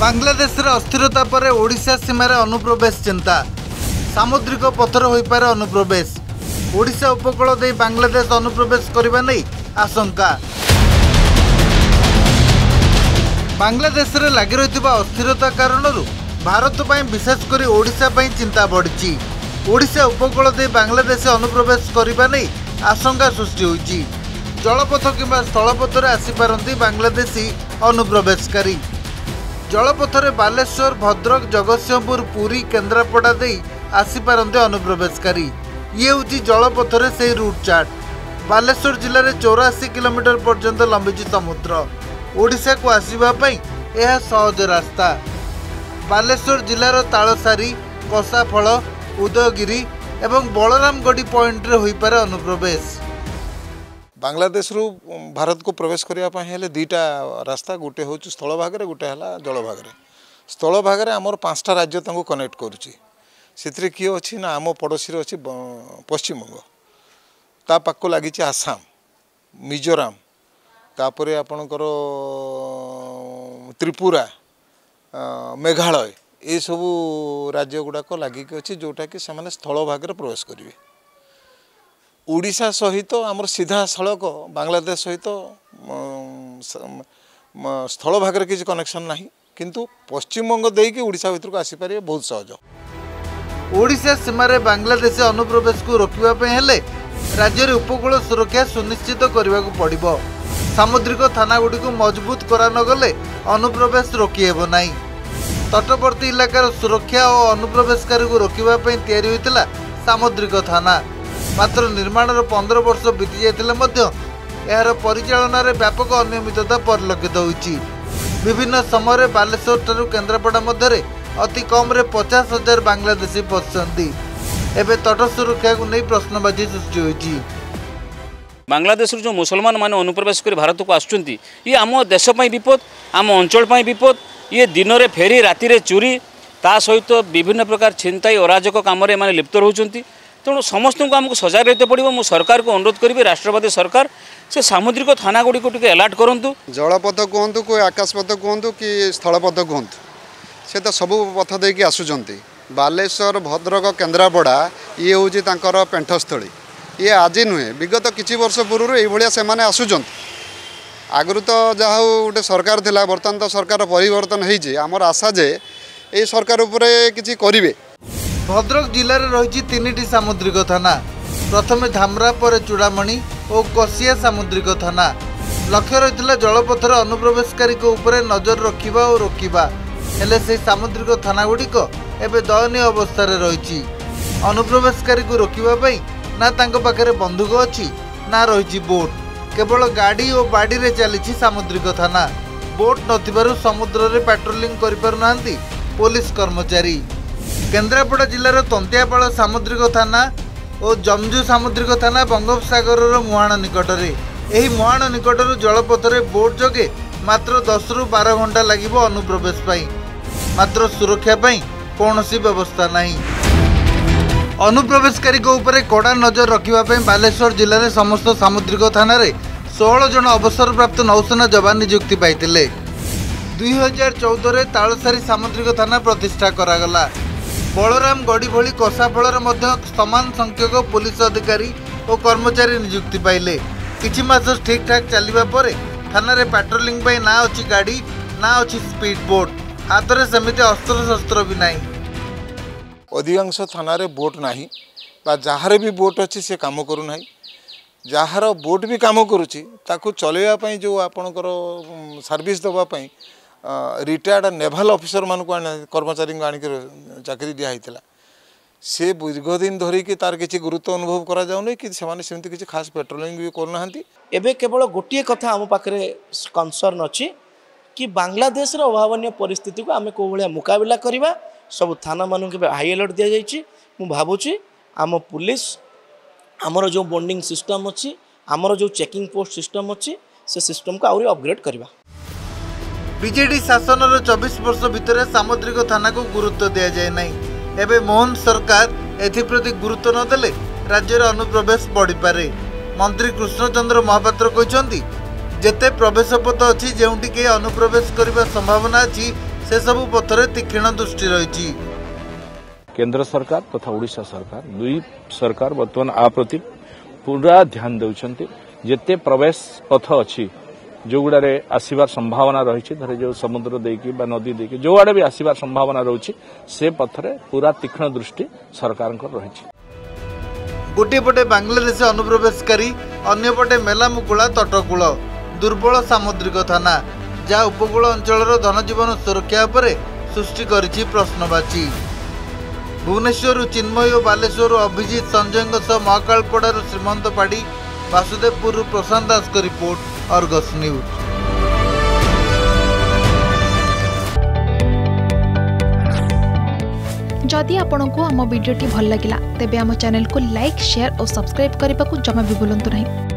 बांग्लादेश अस्थिरता पर ओडिशा सीमार अनुप्रवेश चिंता सामुद्रिक पथर हो पारे अनुप्रवेश ओडिशा उपकूल दे बांग्लादेश अनुप्रवेश करने नहीं आशंका बांग्लादेश रे लगी रही अस्थिरता कारण भारत पर विशेषकर ओडिशा चिंता बढ़ी ओडिशा उपकूल दे बांग्लादेश अनुप्रवेश करने नहीं आशंका सृष्टि होती जलपथ किंवा स्थलपथर आसीपारती बांग्लादेशी अनुप्रवेशकारी जलपथरे बालेश्वर भद्रक जगतसिंहपुर पुरी केन्द्रापड़ा दे आसीपारती अनुप्रवेशकारी ये हूँ जलपथरे से रूट चार्ट बालेश्वर जिले में 84 किलोमीटर पर्यंत लंबी समुद्र ओडिशा को आसवाई यह सहज रास्ता बालेश्वर जिलार तालसारी कसाफल उदयगिरी एवं बलरामगढ़ी पॉइंट रे होई पारे अनुप्रवेश बांग्लादेश रु भारत को प्रवेश करने दुईटा रास्ता गोटे हूँ स्थल भाग में गोटे है जल भाग में स्थल भाग में आमर 5टा राज्य कनेक्ट करुँचे किए अच्छी ना आम पड़ोसी अच्छी पश्चिमबंग ता पाक लगी आसाम मिजोराम तापर आपणकर त्रिपुरा मेघालय ये सबू राज्य गुड़ाक लगिक अच्छी जोटा कि से स्थल भाग में प्रवेश करेंगे ओडिशा सहित आमर सीधा सड़क बांग्लादेश सहित स्थल भाग में किसी कनेक्शन ना किंतु पश्चिमबंग देकी ओडिशा भीतर को आसीपारे बहुत सहज ओडिशा सीमार बांग्लादेश अनुप्रवेश को रोकने हेले राज्य उपकूल सुरक्षा सुनिश्चित करने को पड़ो सामुद्रिक थाना गुड़ी को मजबूत करा नगले अनुप्रवेश रोकी हेब नाही तटवर्ती इलाकार सुरक्षा और अनुप्रवेशकारी को रोकने तैयारी होता सामुद्रिक थाना मात्र निर्माणर 15 वर्ष बीती जाते यार परिचालन में व्यापक अनियमितता परिलक्षित होती विभिन्न समय बालेश्वर ठारू केन्द्रापड़ा मध्य अति कम 50,000 बांग्लादेशी पशुंट एवं तट सुरक्षा को नहीं प्रश्नबाजी सृष्टि होती बांग्लादेश जो मुसलमान मान अनुप्रवेश कर भारत को आसुँच ये आम देश विपद आम अंचल विपद ये दिन में फेरी राति चोरी ता सहित विभिन्न प्रकार छिनताई अराजक कम लिप्त रोचंती तेणु समस्त को आमको सजग रहते पड़ो मु सरकार को अनुरोध करी राष्ट्रवादी सरकार से सामुद्रिक थाना गुड़ी को अलर्ट करूँ जलपथ कहतु कोई आकाशपथ कहतु कि स्थलपथ कहतु से तो सबू पथ देकी आसुंच बालेश्वर भद्रक केन्द्रापड़ा ये हूँ पेंठस्थली ये आज नुहे विगत किसी वर्ष पूर्व ये से आसुंच आगु तो जहाँ गोटे सरकार थिला बर्तमान तो सरकार परिवर्तन होती आमर आशा जे ये सरकार उपरे किसी करिवे भद्रक जिले में रही 3टी सामुद्रिक थाना प्रथम धामरा पर चूड़ामणि और कसिया सामुद्रिक थाना लक्ष्य रही जलपथर अनुप्रवेशकारी नजर रखा और रोकवा हेले से सामुद्रिक थाना गुड़िक एवं दयनीय अवस्था रही अनुप्रवेशकारी को रोकवाई ना पाखे बंधुक अच्छी ना रही बोट केवल गाड़ी और बाड़ी रे चली सामुद्रिक थाना बोट नथिबारु समुद्र रे पेट्रोलिंग करि पारुनांती पुलिस कर्मचारी केन्द्रापड़ा जिलार तंतियापाड़ सामुद्रिक थाना और जमजू सामुद्रिक थाना बंगोपसागर मुहाण निकटरे यही मुहाण निकटर जलपथरे बोट जोगे मात्र 10 ରୁ 12 घंटा लगे अनुप्रवेश पाई मात्र सुरक्षा पाई कौनसी व्यवस्था नहीं अनुप्रवेशकारी ऊपर कड़ा नजर रखा बालेश्वर जिले में समस्त सामुद्रिक थाना 16 जन अवसरप्राप्त नौसेना जवान नियुक्ति पाई 2014 में तालसारी सामुद्रिक थाना प्रतिष्ठा करागला बलरामगढ़ी भली कसाफल समान संख्यक पुलिस अधिकारी और कर्मचारी नियुक्ति पाइले किछि मास ठीक ठाक चलवा पर थाना रे पेट्रोलिंग पाई ना अच्छी गाड़ी ना अच्छी स्पीड बोट हाथ में सेमिति अस्त्र शस्त्र भी नहीं अधिकांश थाना रे बोट नाही बा जहार भी बोट अच्छी से काम करूना जार बोट भी काम करुच्ची ताकू चलैया जो आपणकर सर्विस देवाई रिटायर्ड नेभाल ऑफिसर मान कर्मचारी को आणिक चाकरी दिखाई से दीर्घदिन धरिकी तार किसी गुरुत्व अनुभव करा जाउनी कि सेमती किसी खास पेट्रोलिंग भी करूना एबे केवल गोटे कथा आम पाखे कनसर्न अच्छी कि बांग्लादेश अभावन परिस्थिति को आम कौ भाया मुकाबला करवा सब थाना मान हाई अलर्ट दि जाइए मु भावुची आम पुलिस आमर जो बॉन्डिंग सिस्टम अच्छी आमर जो चेकिंग पोस्ट सिस्टम अच्छी से सिस्टम को आउरी अपग्रेड करवा बीजेडी शासन 24 वर्ष भितर सामुद्रिक थाना को गुरुत्व दि जाए नहीं एबे मोहन सरकार एप्रति गुरुत्व नदेले राज्य अनुप्रवेश बढ़ी पारे मंत्री कृष्णचंद्र महापात्र कहते जेते प्रवेश पथ अच्छी जोटी के अनुप्रवेश करने संभावना अच्छी से सबु पथरे तीक्ष्ण दृष्टि रही। केंद्र सरकार तथा ओडिशा सरकार दुई सरकार बर्तमान आ प्रति पूरा ध्यान देउछन्ति। जेते प्रवेश पथ अछि जो गुड़े आसबार संभावना रही धरे जो समुद्र देकी बा नदी देकी जो आड़े भी आसबार संभावना रही से पथरे पूरा तीक्ष्ण दृष्टि सरकार रही। गोटे पटे बांग्लादेश अनुप्रवेशकारी अन्य पटे मेलामुकुला तटकूल दुर्बल सामुद्रिक थाना जहाँ उपकूल अंचल धनजीवन सुरक्षा पर सृष्टि करिछि प्रश्नवाची। भुवनेश्वर चिन्मय और बालेश्वर अभिजित संजय महाकालपड़ार श्रीमंत पाड़ी वासुदेवपुर प्रशांत दास का रिपोर्ट अर्गस न्यूज। जदि आपंक आम भिडी भल लगा तेब आम चैनल को लाइक शेयर और सब्सक्राइब करने को जमा भी भूलु नहीं।